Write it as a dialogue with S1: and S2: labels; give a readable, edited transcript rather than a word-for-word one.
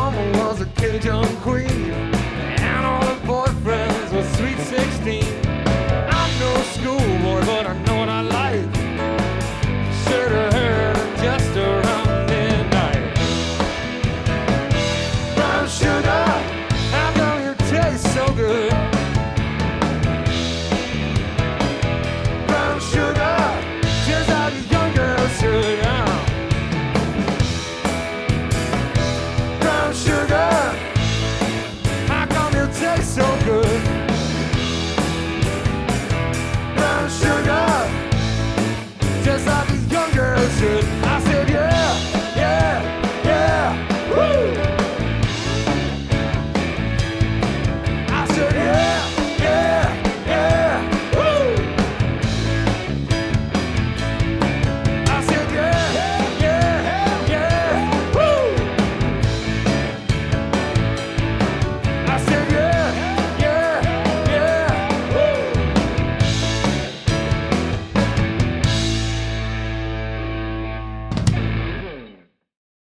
S1: mama was a Cajun queen, and all her boyfriends were sweet 16. I'm no schoolboy, but I know what I like. Should have heard her just around midnight. Brown sugar, how come you taste so good? Brown sugar, just like a young girl should. Brown sugar, how come you taste so good? Brown sugar, just like a young girl should. I said yeah, yeah, yeah, woo! I said yeah, yeah, yeah, woo! I said yeah, yeah, yeah, woo! I said yeah.